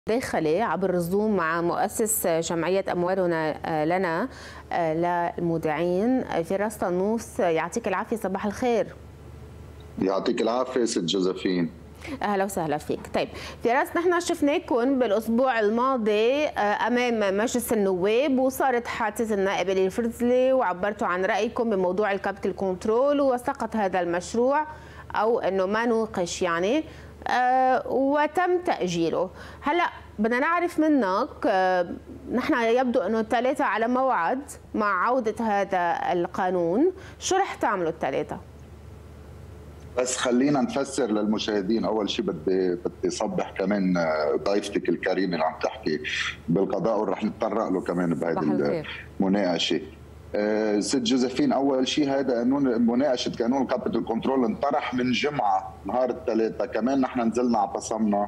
داخلي عبر الزوم مع مؤسس جمعية أموالنا لنا للمودعين فراس طنوس. يعطيك العافية، صباح الخير. يعطيك العافية ست جوزفين. اهلا وسهلا فيك. طيب فراس، نحن شفناكم بالاسبوع الماضي امام مجلس النواب، وصارت حادثه النائب إلي الفرزلي، وعبرتوا عن رايكم بموضوع الكابيتال كنترول، وسقط هذا المشروع او انه ما نوقش يعني، وتم تاجيله. هلا بدنا نعرف منك، نحن يبدو انه الثلاثه على موعد مع عوده هذا القانون، شو رح تعملوا الثلاثه؟ بس خلينا نفسر للمشاهدين. اول شيء بدي صبح كمان ضيفتك الكريمه اللي عم تحكي بالقضاء، ورح نتطرق له كمان بهذه المناقشه. ست جوزفين، اول شيء هذا قانون مناقشه قانون الكابيتال كنترول انطرح من جمعه نهار الثلاثاء، كمان نحن نزلنا اعتصمنا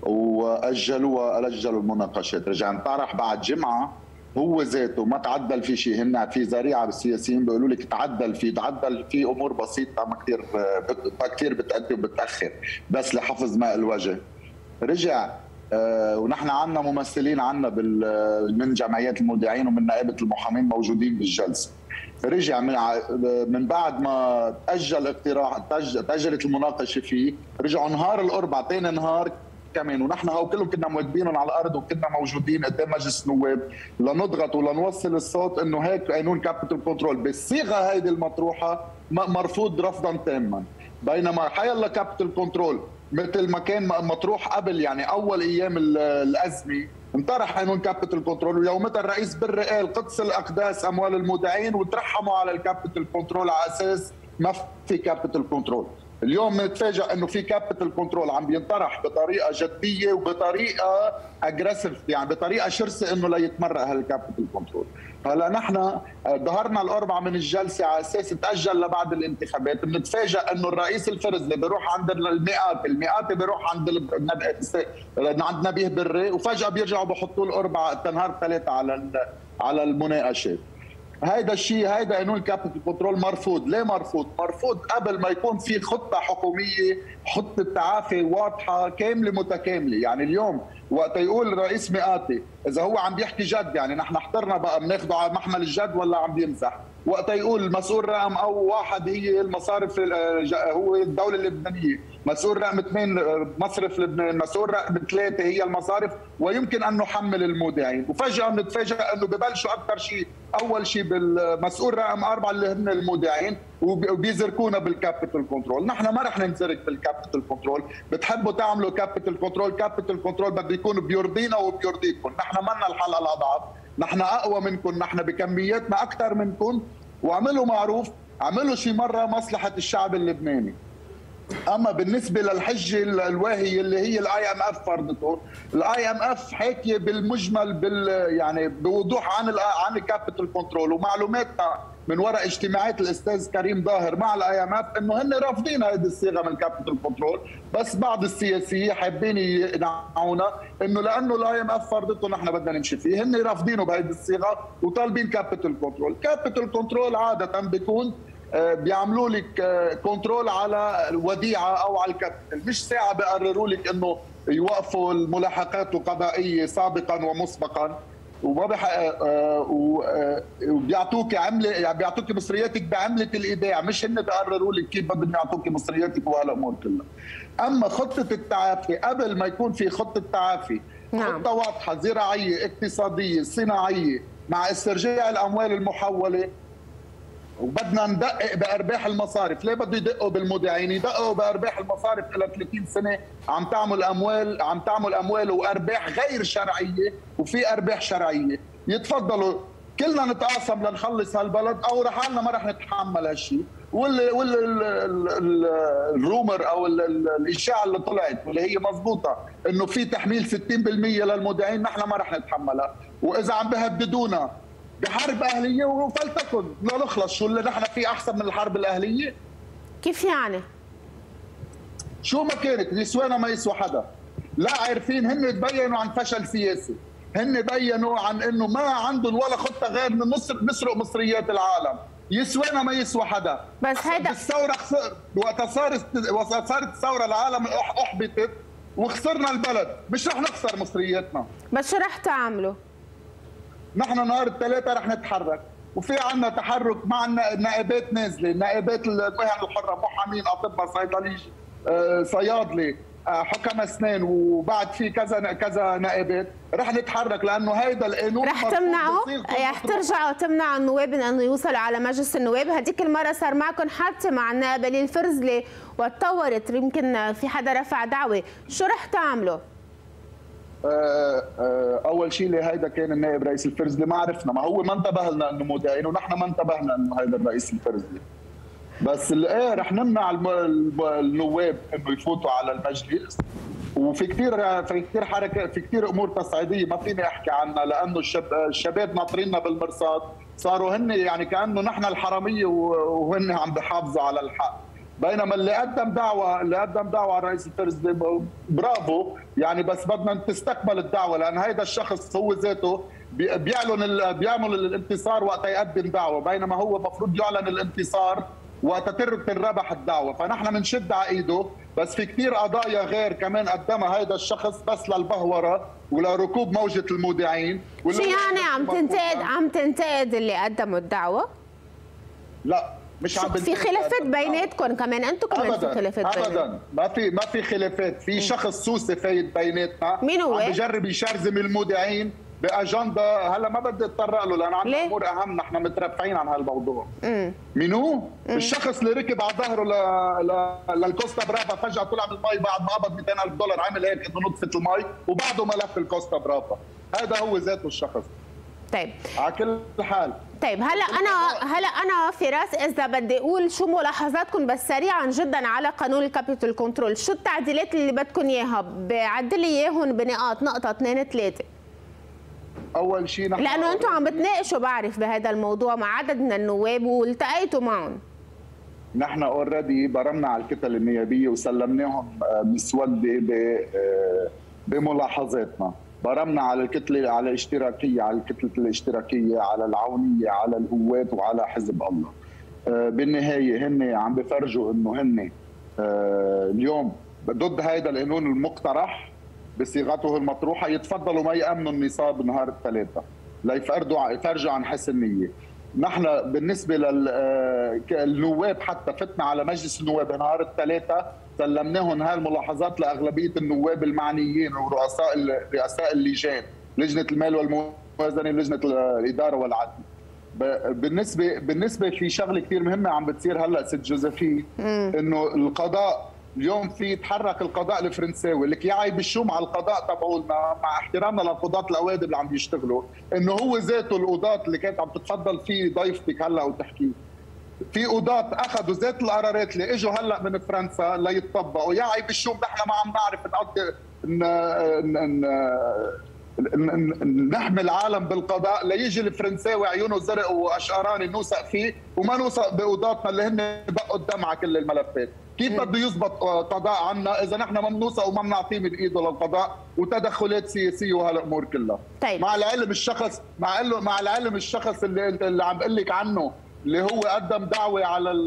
واجلوا المناقشات، رجع انطرح بعد جمعه هو ذاته ما تعدل في شيء. هن في ذريعه بالسياسيين بيقولوا لك تعدل في امور بسيطه ما كثير بتأدي وبتاخر بس لحفظ ماء الوجه. رجع ونحن عندنا ممثلين عندنا من جمعيات المودعين ومن نائبه المحامين موجودين بالجلسه. رجع من بعد ما تأجلت المناقشه فيه، رجعوا نهار الاربعاء ثاني نهار كمان، ونحن هو كلهم كنا موجودين على الارض وكنا موجودين قدام مجلس النواب لنضغط ولنوصل الصوت انه هيك قانون كابيتال كنترول بالصيغه هيدي المطروحه مرفوض رفضا تاما. بينما حيلا كابيتال كنترول مثل ما كان مطروح قبل، يعني اول ايام الازمه انطرح قانون كابيتال كنترول، ويومتها الرئيس بري قال قدس الاقداس اموال المودعين، وترحموا على الكابيتال كنترول على اساس ما في كابيتال كنترول. اليوم نتفاجئ انه في كابيتال كنترول عم بينطرح بطريقه جديه وبطريقه اجريسيف، يعني بطريقه شرسه انه لا يتمرق هالكابيتال كنترول. هلا نحن ظهرنا الاربعاء من الجلسه على اساس تاجل لبعد الانتخابات، بنتفاجئ انه الرئيس الفرزلي بيروح عند المئات بيروح عند نبيه بري، وفجاه بيرجعوا بحطوا الاربعاء نهار الثلاثاء على المناقشات. هيدا الشيء، هيدا قانون الكابيتال كنترول مرفوض. ليه مرفوض؟ مرفوض قبل ما يكون في خطه حكوميه، خطه تعافي واضحه كامله متكامله. يعني اليوم وقت يقول الرئيس مئاتي، اذا هو عم بيحكي جد، يعني نحن احترنا بقى بناخده على محمل الجد ولا عم بيمزح. وقت يقول المسؤول رقم او واحد هي المصارف، هو الدوله اللبنانيه، مسؤول رقم اثنين مصرف لبنان، مسؤول رقم ثلاثه هي المصارف، ويمكن ان نحمل المودعين. وفجاه بنتفاجئ انه ببلشوا اكثر شيء، اول شيء بالمسؤول رقم 4 اللي هن المودعين، وبيزركونا بالكابيتال كنترول. نحن ما رح ننزرك بالكابيتال كنترول. بتحبوا تعملوا كابيتال كنترول، كابيتال كنترول بده يكون بيرضينا وبيرضيكم. نحن منا الحلقه الاضعف، نحن اقوى منكم، نحن بكمياتنا اكثر منكم. واعملوا معروف، عملوا شي مره مصلحه الشعب اللبناني. اما بالنسبه للحجه الواهيه اللي هي الاي ام اف فرضته، الاي ام اف حاكيه بالمجمل يعني بوضوح عن الكابيتال كنترول، ومعلوماتنا من وراء اجتماعات الاستاذ كريم ظاهر مع الاي ام اف انه هن رافضين هذه الصيغه من كابيتال كنترول، بس بعض السياسيين حابين يقنعونا انه لانه الاي ام اف فرضته نحن بدنا نمشي فيه. هن رافضينه بهذه الصيغه وطالبين كابيتال كنترول. كابيتال كنترول عاده بيكون بيعملوا لك كنترول على الوديعه او على الكابيتال، مش ساعه بيقرروا لك انه يوقفوا الملاحقات القضائيه سابقا ومسبقا، وبيعطوك عمله، يعني بيعطوك مصرياتك بعمله الايداع، مش هن بيقرروا لك كيف بدهم يعطوك مصرياتك وهالامور كلها. اما خطه التعافي، قبل ما يكون في خطه تعافي، خطه واضحه زراعيه اقتصاديه صناعيه مع استرجاع الاموال المحوله، وبدنا ندقق بارباح المصارف. ليه بده يدقوا بالمودعين؟ يدقوا بارباح المصارف الى 30 سنه عم تعمل اموال وارباح غير شرعيه، وفي ارباح شرعيه. يتفضلوا كلنا نتقاسم لنخلص هالبلد، او رحالنا ما رح نتحمل هالشيء. الرومر او الاشاعه اللي طلعت واللي هي مضبوطه انه في تحميل 60% للمودعين، نحن ما رح نتحملها. واذا عم بهددونا بحرب اهليه وفلتكن لا نخلص، شو اللي نحن فيه احسن من الحرب الاهليه؟ كيف يعني؟ شو ما كانت نسوانا ما يسوى حدا. لا عارفين، هن تبينوا عن فشل سياسي، هن بينوا عن انه ما عندهم ولا خطه غير من نسرق مصريات العالم. يسوانا ما يسوى حدا. بس هيدا الثوره وقت صارت الثوره العالم احبطت، وخسرنا البلد، مش رح نخسر مصرياتنا. بس شو رح تعملوا؟ نحن نهار الثلاثاء رح نتحرك، وفي عندنا تحرك مع النائبات نازله، نائبات المهن الحره، محامين، اطباء، صيدلي، صيادله، حكم اسنان، وبعد في كذا نائبات رح نتحرك، لانه هيدا القانون رح تمنعوا، رح ترجعوا تمنعوا النواب من انه يوصلوا على مجلس النواب. هديك المره صار معكم حادثه مع النائب الفرزلي وتطورت، يمكن في حدا رفع دعوه، شو رح تعملوا؟ اول شيء هيدا كان النائب رئيس الفرزلي، ما عرفنا، ما هو ما انتبه لنا انه مودعين، ونحن ما انتبهنا انه هيدا الرئيس الفرزلي. بس ايه رح نمنع النواب انه يفوتوا على المجلس، وفي كثير حركه، في كثير امور تصعيديه ما فيني احكي عنها، لانه الشباب ناطريننا بالمرصاد، صاروا هن يعني كانه نحن الحراميه وهن عم بحافظوا على الحق. بينما اللي قدم دعوه على رئيس الفرزلي برافو يعني، بس بدنا تستكمل الدعوه، لان هيدا الشخص هو ذاته بيعمل الانتصار وقت يقدم دعوه، بينما هو المفروض يعلن الانتصار وقت تنربح الدعوه. فنحن بنشد على ايده، بس في كثير قضايا غير كمان قدمها هيدا الشخص بس للبهوره ولركوب موجه المودعين. شو يعني عم تنتقد اللي قدموا الدعوه؟ لا مش عم في خلافات بيناتكم كمان، انتم كمان في خلافات بيناتكم؟ ابدا ما في خلافات، في شخص سوسي فايت بيناتنا، مين هو؟ عم بجرب يشرذم المودعين باجنده، هلا ما بدي اتطرق له لانه عندنا امور اهم، نحن مترفعين عن هالموضوع. مين هو؟ الشخص اللي ركب على ظهره للكوستا برافا، فجاه طلع من المي بعد ما قبض $200,000، عمل هيك انه نطفت المي وبعده ملف الكوستا برافا، هذا هو ذاته الشخص. طيب على كل حال، طيب هلا انا فراس، اذا بدي اقول شو ملاحظاتكم بس سريعا جدا على قانون الكابيتال كنترول، شو التعديلات اللي بدكم اياها؟ بعدل لي اياهم بنقاط، نقطه 2 3. اول شيء نحن لانه انتم عم بتناقشوا بعرف بهذا الموضوع مع عدد من النواب والتقيتوا معهم. نحن اوريدي برمنا على الكتل النيابيه وسلمناهم مسوده بملاحظاتنا، برمنا على الكتله، على الاشتراكيه، على الكتله الاشتراكيه، على العونيه، على القوات، وعلى حزب الله. بالنهايه هن عم بفرجوا انه هن اليوم ضد هذا القانون المقترح بصيغته المطروحه، يتفضلوا ما يامنوا النصاب نهار الثلاثاء ليفرجوا عن حسن نيه. نحن بالنسبه للنواب حتى فتنا على مجلس النواب نهار الثلاثاء، سلمناهم هالملاحظات لاغلبيه النواب المعنيين ورؤساء اللجان، لجنه المال والموازنه، لجنه الاداره والعدل. بالنسبه في شغله كثير مهمه عم بتصير هلا ست جوزيفين، انه القضاء اليوم في يتحرك القضاء الفرنساوي، لك يعي بالشوم على القضاء تبعولنا، مع احترامنا للقضاة الاوادم اللي عم بيشتغلوا، انه هو ذاته القضاة اللي كانت عم تتفضل فيه ضيفتك هلا وتحكي، في قضاة اخذوا ذات القرارات اللي اجوا هلا من فرنسا ليتطبقوا، يعي بالشوم نحن ما عم نعرف نحمي العالم بالقضاء ليجي الفرنساوي عيونه زرق واشقراني نوثق فيه وما نوثق بقضاتنا اللي هن بقوا الدمعه كل الملفات. كيف بده يزبط قضاء عنا اذا نحن ما بنوثق وما بنعطيه من ايده للقضاء وتدخلات سياسيه وهالامور كلها؟ طيب. مع العلم الشخص اللي عم بقول لك عنه اللي هو قدم دعوه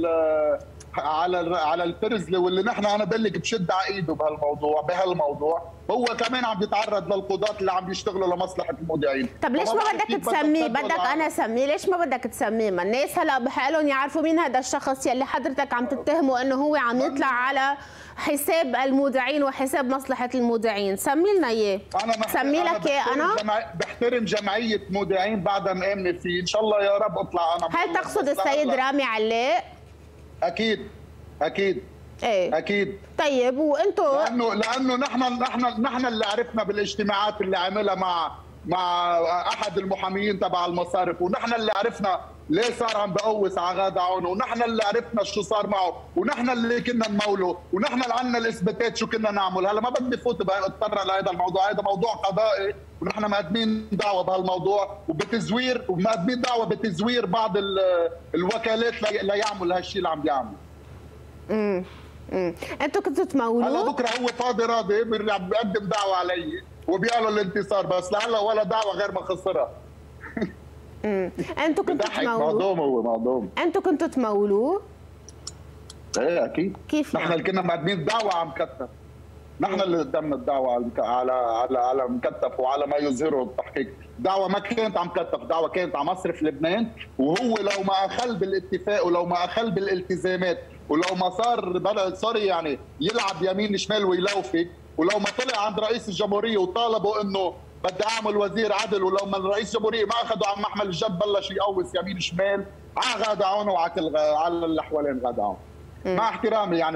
على الفرزلي، واللي نحن انا بقول لك بشد على ايده بهالموضوع، هو كمان عم بيتعرض للقضاة اللي عم بيشتغلوا لمصلحه المودعين. طب ليش ما بدك تسميه؟ بدك انا اسميه، ليش ما بدك تسميه؟ ما الناس هلا بحق لهم يعرفوا مين هذا الشخص يلي حضرتك عم تتهمه انه هو عم يطلع على حساب المودعين وحساب مصلحه المودعين، سمي لنا اياه. سمي لك اياه انا؟ بحترم جمعيه مودعين بعدها مآمنه فيه، ان شاء الله يا رب اطلع انا. هل تقصد السيد رامي علاء؟ اكيد ايه اكيد. طيب وانتم لانه نحن اللي عرفنا بالاجتماعات اللي عملها مع احد المحاميين تبع المصارف، ونحن اللي عرفنا ليه صار عم بقوس على غادة عون، ونحن اللي عرفنا شو صار معه، ونحن اللي كنا نموله، ونحن اللي عندنا الاثباتات شو كنا نعمل. هلا ما بدي فوت اتطرق لهذا الموضوع، هذا موضوع قضائي، ونحن مقدمين دعوه بهالموضوع وبتزوير، ومقدمين دعوه بتزوير بعض الوكالات ليعمل هالشيء اللي عم بيعمل. انتوا كنتوا تمولوه؟ هلا بكره هو فاضي راضي بيقدم دعوه علي وبيعلن الانتصار، بس لهلا ولا دعوه غير ما خسرها. انتوا كنتوا تمولوه؟ معدوم. انتوا كنتوا تمولوه؟ ايه اكيد. كيف نحن اللي كنا مقدمين دعوه عم كتر نحن اللي قدمنا الدعوه على مكتف وعلى ما يظهره التحقيق. دعوه ما كانت عم كتف، دعوه كانت على مصرف لبنان، وهو لو ما اخل بالاتفاق ولو ما اخل بالالتزامات ولو ما صار يعني يلعب يمين شمال ويلوفق، ولو ما طلع عند رئيس الجمهوريه وطالبوا انه بدي اعمل وزير عدل، ولو ما رئيس الجمهوريه ما اخذوا عن محمل الجد بلش يقوس يمين شمال، غادعون وعلى اللي حوالين غادعون. مع احترامي يعني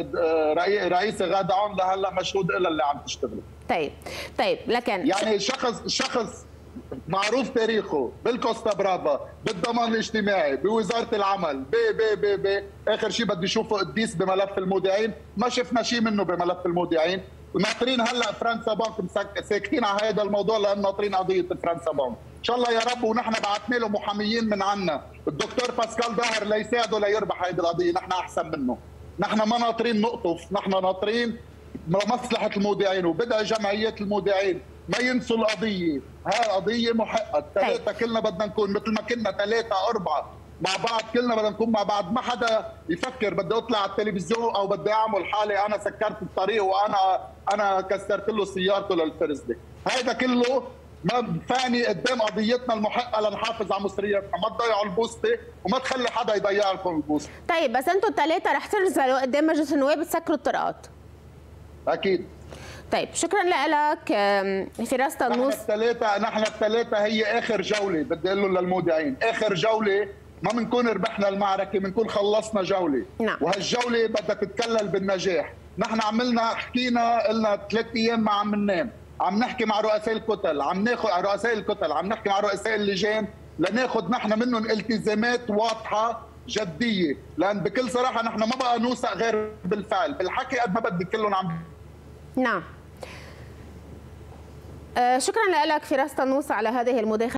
رئيس غادعون لهلا مشهود الا اللي عم تشتغل. طيب لكن يعني شخص معروف تاريخه بالكوستا برافا، بالضمان الاجتماعي، بوزاره العمل، اخر شيء بدي اشوفه قديس بملف المودعين، ما شفنا شيء منه بملف المودعين. ناطرين هلا فرنسا بانك ساكتين على هذا الموضوع لان ناطرين قضيه فرنسا بانك. ان شاء الله يا رب، ونحن بعثنا له محاميين من عنا، الدكتور باسكال ظاهر ليساعده ليربح هذه القضيه، نحن احسن منه. نحن ما ناطرين نقطف، نحن ناطرين مصلحه المودعين، وبدأ جمعيات المودعين ما ينسوا القضيه، هاي قضيه محقه، الثلاثه كلنا بدنا نكون مثل ما كنا 3 4 مع بعض، كلنا بدنا نكون مع بعض، ما حدا يفكر بدي اطلع على التلفزيون او بدي اعمل حالي انا سكرت الطريق وانا كسرت له سيارته للفرزدة. هذا كله ما فاني قدام قضيتنا المحقه لنحافظ على مصرياتنا، ما تضيعوا البوسطه وما تخلي حدا يضيع لكم البوسطه. طيب بس انتم الثلاثه رح تنزلوا قدام مجلس النواب تسكروا الطرقات؟ اكيد. طيب شكرا لك فراس طنوس. نحن الثلاثه هي اخر جوله، بدي اقول له للمودعين اخر جوله، ما بنكون ربحنا المعركه، بنكون خلصنا جوله. نعم. وهالجوله بدها تتكلل بالنجاح. نحن حكينا قلنا 3 ايام ما عم ننام، عم نحكي مع رؤساء الكتل، عم نحكي مع رؤساء اللجان لناخذ نحن منهم التزامات واضحه جديه، لان بكل صراحه نحن ما بقى نوثق غير بالفعل، بالحكي قد ما بدي كلهم عم. نعم. شكرا لك فراس طنوس على هذه المداخله.